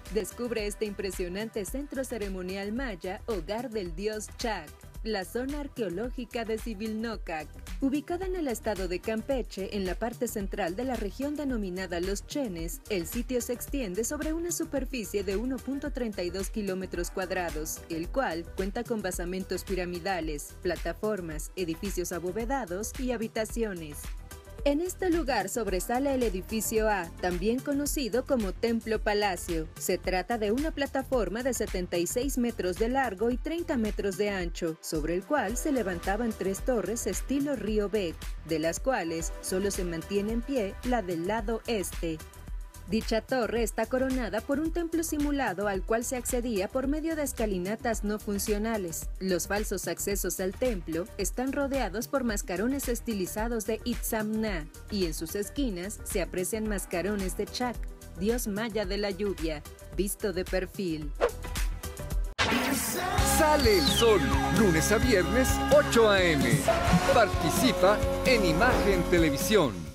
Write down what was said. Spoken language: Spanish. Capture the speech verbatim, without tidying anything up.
Descubre este impresionante centro ceremonial maya, hogar del dios Chac, la zona arqueológica de Civilnocac. Ubicada en el estado de Campeche, en la parte central de la región denominada Los Chenes, el sitio se extiende sobre una superficie de uno punto treinta y dos kilómetros cuadrados, el cual cuenta con basamentos piramidales, plataformas, edificios abovedados y habitaciones. En este lugar sobresale el edificio A, también conocido como Templo Palacio. Se trata de una plataforma de setenta y seis metros de largo y treinta metros de ancho, sobre el cual se levantaban tres torres estilo Río Bec, de las cuales solo se mantiene en pie la del lado este. Dicha torre está coronada por un templo simulado al cual se accedía por medio de escalinatas no funcionales. Los falsos accesos al templo están rodeados por mascarones estilizados de Itzamna y en sus esquinas se aprecian mascarones de Chac, dios maya de la lluvia, visto de perfil. Sale el sol, lunes a viernes, ocho a eme. Participa en Imagen Televisión.